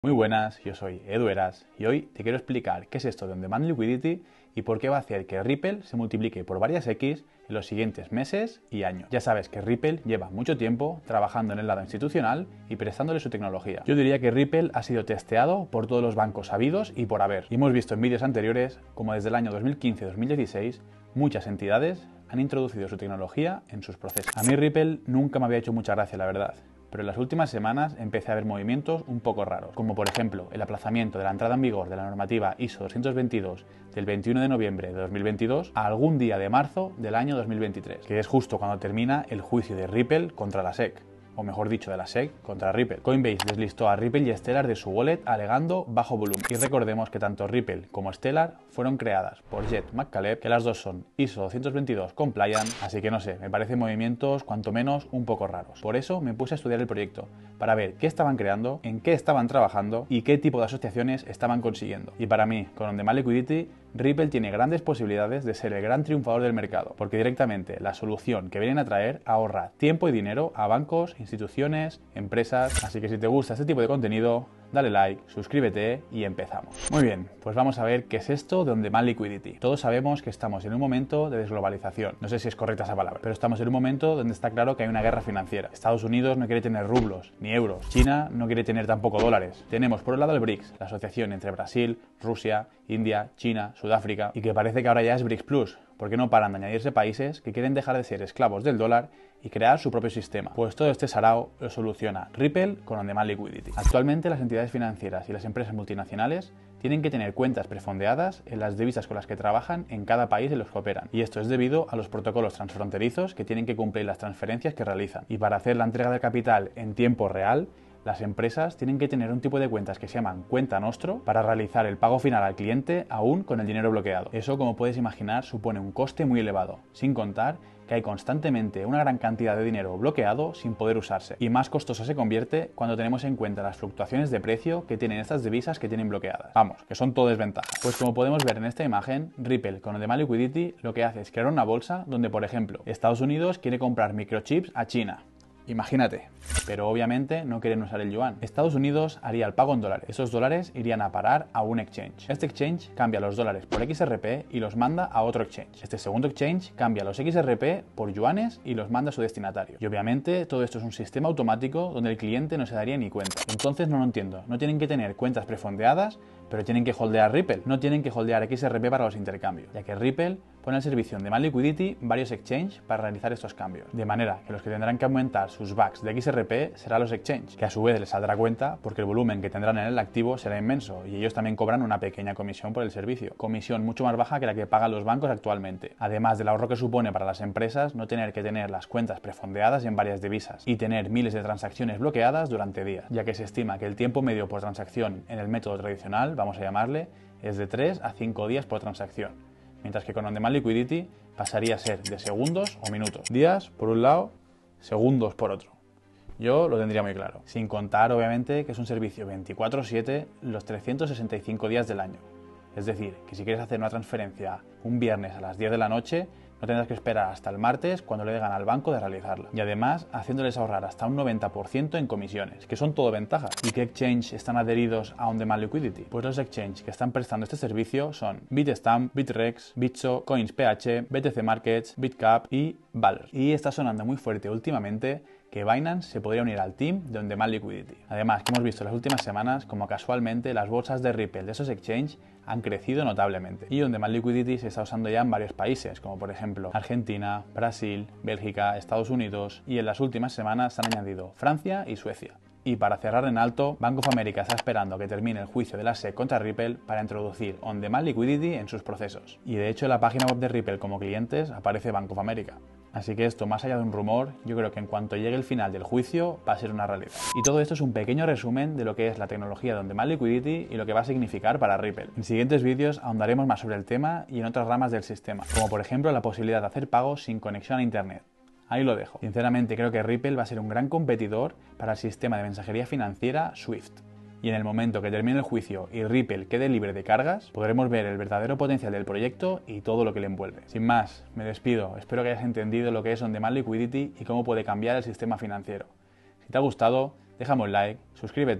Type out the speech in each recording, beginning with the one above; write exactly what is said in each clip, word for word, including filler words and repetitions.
Muy buenas, yo soy Edu Eras y hoy te quiero explicar qué es esto de On Demand Liquidity y por qué va a hacer que Ripple se multiplique por varias X en los siguientes meses y años. Ya sabes que Ripple lleva mucho tiempo trabajando en el lado institucional y prestándole su tecnología. Yo diría que Ripple ha sido testeado por todos los bancos habidos y por haber. Y hemos visto en vídeos anteriores como desde el año dos mil quince dos mil dieciséis muchas entidades han introducido su tecnología en sus procesos. A mí Ripple nunca me había hecho mucha gracia, la verdad. Pero en las últimas semanas empecé a ver movimientos un poco raros, como por ejemplo el aplazamiento de la entrada en vigor de la normativa I S O doscientos veintidós del veintiuno de noviembre de dos mil veintidós a algún día de marzo del año dos mil veintitrés, que es justo cuando termina el juicio de Ripple contra la S E C. O mejor dicho, de la S E C contra Ripple. Coinbase deslistó a Ripple y Stellar de su wallet alegando bajo volumen. Y recordemos que tanto Ripple como Stellar fueron creadas por Jet McCaleb, que las dos son I S O doscientos veintidós compliant, así que no sé, me parecen movimientos cuanto menos un poco raros. Por eso me puse a estudiar el proyecto, para ver qué estaban creando, en qué estaban trabajando y qué tipo de asociaciones estaban consiguiendo. Y para mí, con On Demand Liquidity, Ripple tiene grandes posibilidades de ser el gran triunfador del mercado, porque directamente la solución que vienen a traer ahorra tiempo y dinero a bancos, instituciones, empresas. Así que si te gusta este tipo de contenido, dale like, suscríbete y empezamos. Muy bien, pues vamos a ver qué es esto de On Demand Liquidity. Todos sabemos que estamos en un momento de desglobalización. No sé si es correcta esa palabra, pero estamos en un momento donde está claro que hay una guerra financiera. Estados Unidos no quiere tener rublos ni euros. China no quiere tener tampoco dólares. Tenemos por un lado el BRICS, la asociación entre Brasil, Rusia, India, China, Sudáfrica, y que parece que ahora ya es BRICS Plus, porque no paran de añadirse países que quieren dejar de ser esclavos del dólar y crear su propio sistema. Pues todo este sarao lo soluciona Ripple con On Demand Liquidity. Actualmente las entidades financieras y las empresas multinacionales tienen que tener cuentas prefondeadas en las divisas con las que trabajan en cada país en los que operan. Y esto es debido a los protocolos transfronterizos que tienen que cumplir las transferencias que realizan. Y para hacer la entrega del capital en tiempo real, las empresas tienen que tener un tipo de cuentas que se llaman cuenta nostro para realizar el pago final al cliente aún con el dinero bloqueado. Eso, como puedes imaginar, supone un coste muy elevado, sin contar que hay constantemente una gran cantidad de dinero bloqueado sin poder usarse. Y más costoso se convierte cuando tenemos en cuenta las fluctuaciones de precio que tienen estas divisas que tienen bloqueadas. Vamos, que son todo desventajas. Pues como podemos ver en esta imagen, Ripple con On Demand Liquidity lo que hace es crear una bolsa donde, por ejemplo, Estados Unidos quiere comprar microchips a China. Imagínate, pero obviamente no quieren usar el yuan. Estados Unidos haría el pago en dólares. Esos dólares irían a parar a un exchange. Este exchange cambia los dólares por X R P y los manda a otro exchange. Este segundo exchange cambia los X R P por yuanes y los manda a su destinatario. Y obviamente todo esto es un sistema automático donde el cliente no se daría ni cuenta. Entonces no lo entiendo. No tienen que tener cuentas prefondeadas, pero tienen que holdear Ripple. No tienen que holdear X R P para los intercambios, ya que Ripple pone al servicio de On Demand Liquidity varios exchanges para realizar estos cambios. De manera que los que tendrán que aumentar sus bucks de X R P serán los exchanges, que a su vez les saldrá cuenta porque el volumen que tendrán en el activo será inmenso y ellos también cobran una pequeña comisión por el servicio. Comisión mucho más baja que la que pagan los bancos actualmente. Además del ahorro que supone para las empresas no tener que tener las cuentas prefondeadas en varias divisas y tener miles de transacciones bloqueadas durante días, ya que se estima que el tiempo medio por transacción en el método tradicional, vamos a llamarle, es de tres a cinco días por transacción, mientras que con On Demand Liquidity pasaría a ser de segundos o minutos. Días por un lado, segundos por otro. Yo lo tendría muy claro. Sin contar, obviamente, que es un servicio veinticuatro siete los trescientos sesenta y cinco días del año. Es decir, que si quieres hacer una transferencia un viernes a las diez de la noche, no tendrás que esperar hasta el martes cuando le digan al banco de realizarla. Y además, haciéndoles ahorrar hasta un noventa por ciento en comisiones, que son todo ventajas. ¿Y qué exchange están adheridos a On Demand Liquidity? Pues los exchanges que están prestando este servicio son Bitstamp, Bitrex, Bitso, CoinsPH, B T C Markets, Bitcap y Valor. Y está sonando muy fuerte últimamente que Binance se podría unir al team de On Demand Liquidity. Además, que hemos visto en las últimas semanas como casualmente las bolsas de Ripple de esos exchanges han crecido notablemente. Y On Demand Liquidity se está usando ya en varios países, como por ejemplo Argentina, Brasil, Bélgica, Estados Unidos, y en las últimas semanas se han añadido Francia y Suecia. Y para cerrar en alto, Bank of America está esperando que termine el juicio de la S E C contra Ripple para introducir On Demand Liquidity en sus procesos. Y de hecho en la página web de Ripple como clientes aparece Bank of America. Así que esto, más allá de un rumor, yo creo que en cuanto llegue el final del juicio va a ser una realidad. Y todo esto es un pequeño resumen de lo que es la tecnología de On Demand Liquidity y lo que va a significar para Ripple. En siguientes vídeos ahondaremos más sobre el tema y en otras ramas del sistema, como por ejemplo la posibilidad de hacer pagos sin conexión a internet. Ahí lo dejo. Sinceramente creo que Ripple va a ser un gran competidor para el sistema de mensajería financiera SWIFT. Y en el momento que termine el juicio y Ripple quede libre de cargas, podremos ver el verdadero potencial del proyecto y todo lo que le envuelve. Sin más, me despido. Espero que hayas entendido lo que es On Demand Liquidity y cómo puede cambiar el sistema financiero. Si te ha gustado, déjame un like, suscríbete,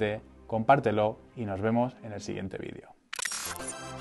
compártelo y nos vemos en el siguiente vídeo.